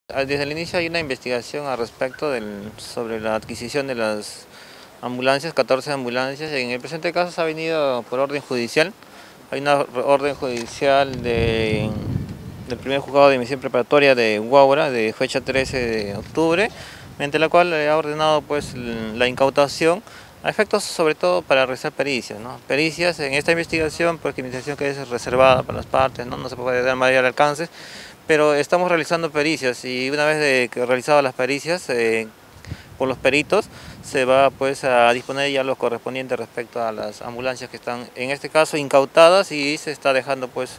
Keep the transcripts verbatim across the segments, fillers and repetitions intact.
Desde el inicio hay una investigación al respecto del, sobre la adquisición de las ambulancias, catorce ambulancias. En el presente caso se ha venido por orden judicial. Hay una orden judicial de, del primer juzgado de admisión preparatoria de Huaura, de fecha trece de octubre, mediante la cual le ha ordenado pues la incautación a efectos sobre todo para realizar pericias, ¿no? Pericias en esta investigación, porque investigación que es reservada para las partes, no, no se puede dar mayor alcance, pero estamos realizando pericias y una vez de que realizadas las pericias eh, por los peritos, se va pues a disponer ya lo correspondiente respecto a las ambulancias que están en este caso incautadas y se está dejando pues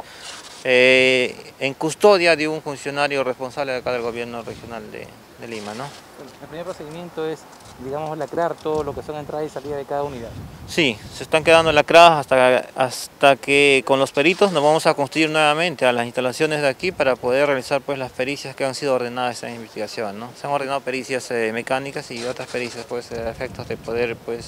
eh, en custodia de un funcionario responsable de acá del gobierno regional de, de Lima, ¿no? El primer procedimiento es, digamos, lacrar todo lo que son entrada y salida de cada unidad. Sí, se están quedando lacradas hasta, hasta que con los peritos nos vamos a construir nuevamente a las instalaciones de aquí para poder realizar pues las pericias que han sido ordenadas en esta investigación, ¿no? Se han ordenado pericias eh, mecánicas y otras pericias pues a efectos de poder pues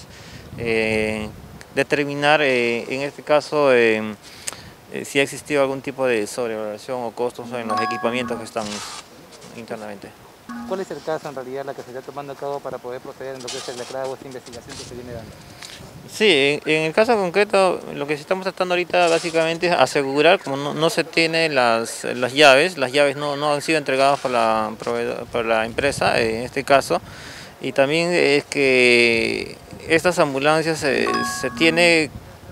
eh, determinar eh, en este caso eh, eh, si ha existido algún tipo de sobrevaloración o costos en los equipamientos que están internamente. ¿Cuál es el caso en realidad la que se está tomando a cabo para poder proceder en lo que es el lacrado o esta investigación que se viene dando? Sí, en, en el caso concreto lo que estamos tratando ahorita básicamente es asegurar, como no, no se tienen las, las llaves, las llaves no, no han sido entregadas por la, por la empresa en este caso, y también es que estas ambulancias eh, se tiene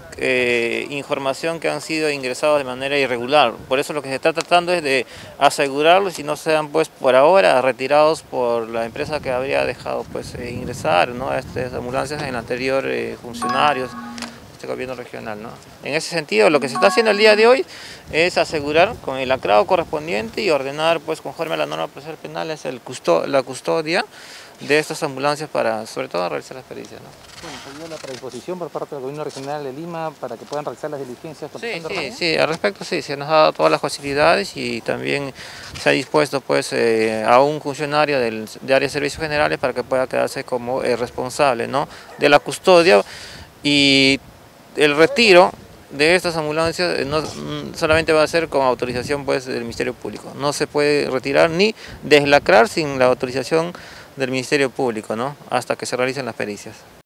Eh, información que han sido ingresados de manera irregular. Por eso lo que se está tratando es de asegurarlos y no sean pues por ahora retirados por la empresa que habría dejado pues eh, ingresar, ¿no?, a estas ambulancias en el anterior eh, funcionarios de este gobierno regional, ¿no? En ese sentido lo que se está haciendo el día de hoy es asegurar con el lacrado correspondiente y ordenar pues conforme a la norma procesal penal es el custo la custodia de estas ambulancias para sobre todo realizar las pericias, ¿no? Bueno, ¿se dio la predisposición por parte del gobierno regional de Lima para que puedan realizar las diligencias? Sí, sí, sí, al respecto sí, se nos ha dado todas las facilidades y también se ha dispuesto pues eh, a un funcionario del, de área de servicios generales para que pueda quedarse como eh, responsable, ¿no?, de la custodia y el retiro de estas ambulancias. No solamente va a ser con autorización pues del Ministerio Público, no se puede retirar ni deslacrar sin la autorización del Ministerio Público, ¿no?, hasta que se realicen las pericias.